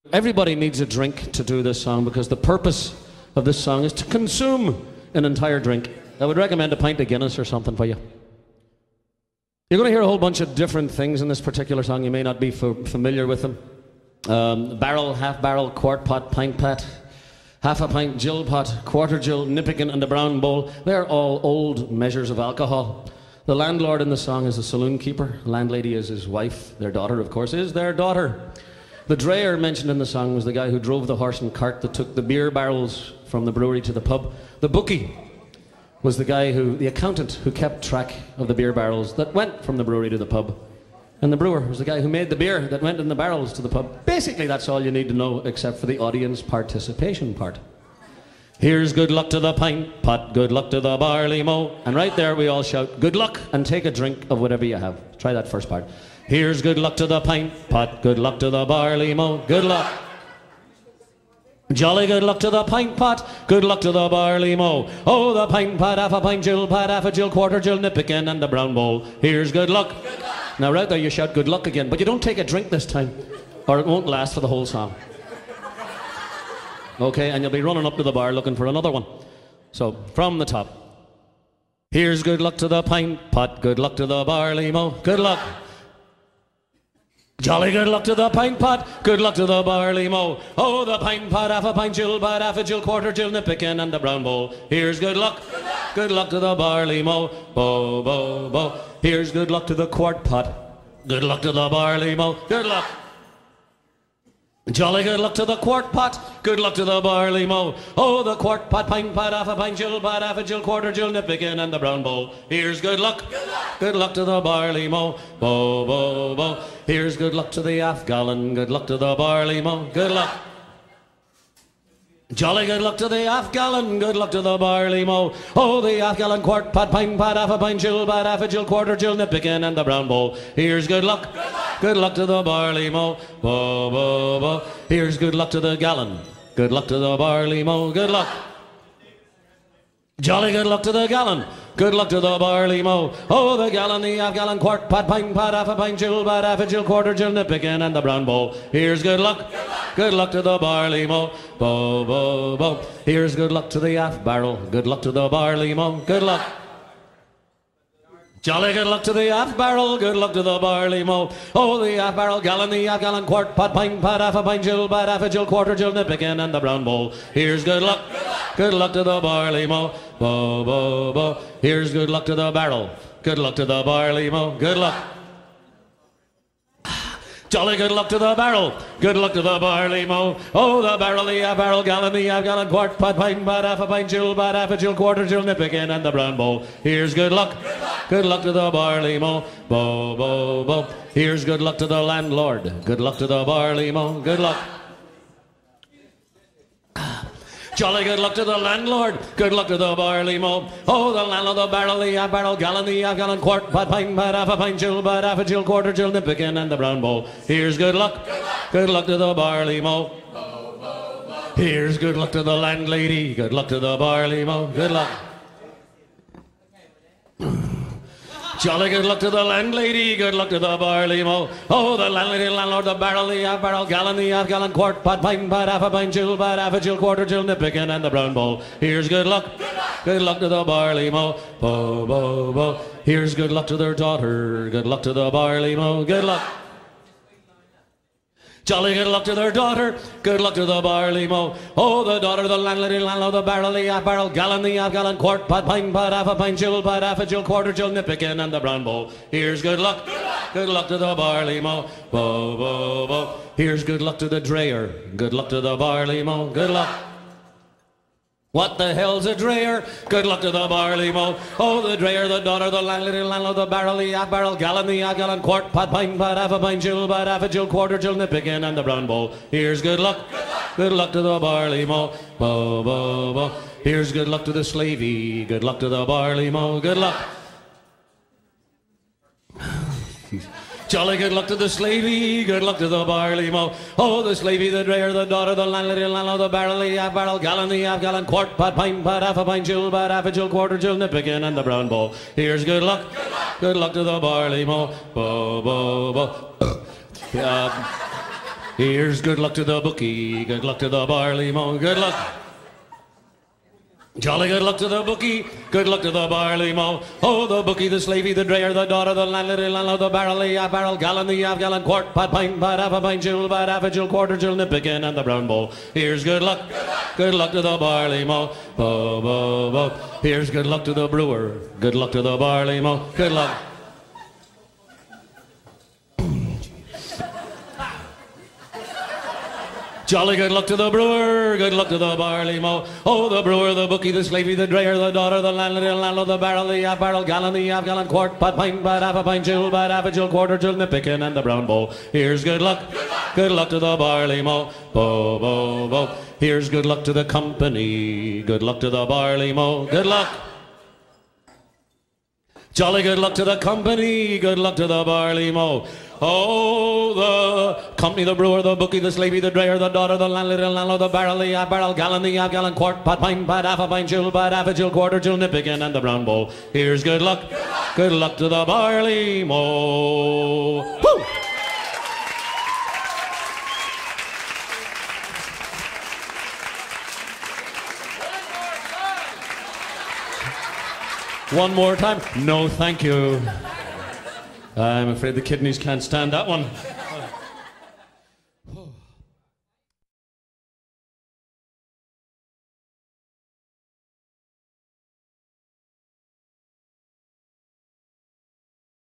Everybody needs a drink to do this song because the purpose of this song is to consume an entire drink. I would recommend a pint of Guinness or something for you. You're going to hear a whole bunch of different things in this particular song. You may not be familiar with them. Barrel, half barrel, quart pot, pint pat, half a pint, gill pot, quarter gill, nippikin and a brown bowl. They're all old measures of alcohol. The landlord in the song is the saloon keeper. The landlady is his wife. Their daughter, of course, is their daughter. The drayer mentioned in the song was the guy who drove the horse and cart that took the beer barrels from the brewery to the pub. The bookie was the accountant who kept track of the beer barrels that went from the brewery to the pub. And the brewer was the guy who made the beer that went in the barrels to the pub. Basically, that's all you need to know except for the audience participation part. Here's good luck to the pint pot, good luck to the barley mow. And right there we all shout, good luck, and take a drink of whatever you have. Try that first part. Here's good luck to the pint pot, good luck to the barley mow, good luck. Jolly good luck to the pint pot, good luck to the barley mow. Oh, the pint pot, half a pint, gill pot, half a gill, quarter gill, nippikin and the brown bowl. Here's good luck. Good luck. Now right there you shout good luck again, but you don't take a drink this time, or it won't last for the whole song. Okay, and you'll be running up to the bar looking for another one. So, from the top. Here's good luck to the pint pot, good luck to the barley mow, good luck. Jolly good luck to the pint pot, good luck to the barley mow. Oh, the pint pot, half a pint, gill pot, half a gill, quarter gill, nippikin and the brown bowl. Here's good luck. Good luck, good luck to the barley mow. Bo, bo, bo. Here's good luck to the quart pot. Good luck to the barley mow. Good luck. Jolly good luck to the quart pot, good luck to the barley mow. Oh, the quart pot, pint pot, half a pint, gill pot, half a gill, quarter gill, nippikin and the brown bowl. Here's good luck. Good luck, good luck to the barley mow. Bo, bo, bo. Here's good luck to the half gallon, good luck to the barley mow. Good luck. Jolly good luck to the half gallon, good luck to the barley mow. Oh, the half gallon, quart pot, pint pot, half a pint, gill pot, half a gill, quarter gill, nippikin and the brown bowl. Here's good luck. Good luck, good luck to the barley mow. Bo, bo, bo. Here's good luck to the gallon, good luck to the barley mow. Good luck. Jolly good luck to the gallon, good luck to the barley mow. Oh, the gallon, the half gallon, quart pot, pint pot, half a pint, gill pot, half a gill, quarter gill, nippikin and the brown bowl. Here's good luck. Good luck, good luck to the barley mow. Bo, bo, bo. Here's good luck to the half barrel, good luck to the barley mow. Good luck. Jolly good luck to the half barrel, good luck to the barley mow. Oh, the half barrel, gallon, the half gallon, quart pot, pint pot, half a pint, gill pot, half a gill, quarter gill, nippikin and the brown bowl. Here's good luck. Good luck to the barley mow. Bo, bo, bo. Here's good luck to the barrel, good luck to the barley mow. Good luck. Jolly good luck to the barrel, good luck to the barley mow. Oh, the barrel, the half barrel, gallon, the half gallon, quart pot, pint pot, half a pint, gill pot, half a gill, quarter gill, nippikin and the brown bowl. Here's good luck. Good luck, good luck to the barley mow. Bo, bo, bo. Here's good luck to the landlord, good luck to the barley mow. Good luck. Jolly good luck to the landlord, good luck to the barley mow. Oh, the landlord, the barrel, the half barrel, gallon, the half gallon, quart pot, pint pot, half a pint, gill pot, half a gill, quarter gill, nippikin and the brown bowl. Here's good luck. Good luck, good luck to the barley mow. Bo, bo, bo. Here's good luck to the landlady, good luck to the barley mow. Good luck. Jolly good luck to the landlady, good luck to the barley mow. Oh, the landlady, landlord, the barrel, the half barrel, gallon, the half gallon, quart pot, pint pot, half a pint, gill pot, half a gill, quarter gill, nippikin and the brown bowl. Here's good luck. Good luck, good luck to the barley mow. Bo, bo, bo. Here's good luck to their daughter, good luck to the barley mow. Good luck. Jolly good luck to their daughter, good luck to the barley mow. Oh, the daughter, the landlady, landlord, the barrel, the half barrel, gallon, the half gallon, quart pot, pint pot, half a pint, gill pot, half a gill, quarter gill, nippikin and the brown bowl. Here's good luck. Good luck, good luck to the barley mow. Bo, bo, bo. Here's good luck to the drayer, good luck to the barley mow. Good luck. What the hell's a drayer? Good luck to the barley mow. Oh, the drayer, the daughter, the landlady, landlord, the barrel, the half barrel, gallon, the half gallon, quart pot, pint pot, half a pint, gill pot, half a gill, quarter gill, nippikin and the brown bowl. Here's good luck. Good luck, good luck to the barley mow. Bo, bo, bo. Here's good luck to the slavey, good luck to the barley mow. Good luck. Jolly good luck to the slavey, good luck to the barley mow. Oh, the slavey, the drayer, the daughter, the landlady, the landlord, the barrel, the half barrel, gallon, the half gallon, quart pot, pint pot, half a pint, gill pot, half a gill, quarter gill, nippikin and the brown bowl. Here's good luck. Good luck, good luck to the barley mow. Bo, bo, bo. Here's good luck to the bookie, good luck to the Barley Mow, good luck. Jolly good luck to the bookie, good luck to the Barley Mow. Oh, the bookie, the slavey, the drayer, the daughter, the landlady, landlord, the barrel, the half barrel, gallon, the half gallon, quart, pot, pint, pot, half a pint, jewel, pot, half a jewel, quarter jewel, nippikin, and the brown bowl. Here's good luck to the Barley Mow. Bo, bo, bo. Here's good luck to the brewer, good luck to the Barley Mow, good luck. Jolly good luck to the brewer, good luck to the Barley Mow. Oh, the brewer, the bookie, the slavey, the drayer, the daughter, the landlady, the landlord, the barrel, the half barrel, gallon, the half gallon, quart, pot, pint, pot, half a pint, jewel, pot, half a jewel, quarter jewel, nippikin, and the brown bowl. Here's good luck to the Barley Mow. Bo, bo, bo. Here's good luck to the company, good luck to the Barley Mow, good luck. Jolly good luck to the company, good luck to the Barley Mow. Oh, the company, the brewer, the bookie, the slavey, the drayer, the daughter, the landlady, the landlord, the barrel, the half barrel, gallon, the half gallon, quart, pot, pint, pot, half a pint, jewel, pot, half a jewel, quarter jewel, nippikin, and the brown bowl. Here's good luck to the Barley Mow. Woo! One more time. No, thank you. I'm afraid the kidneys can't stand that one.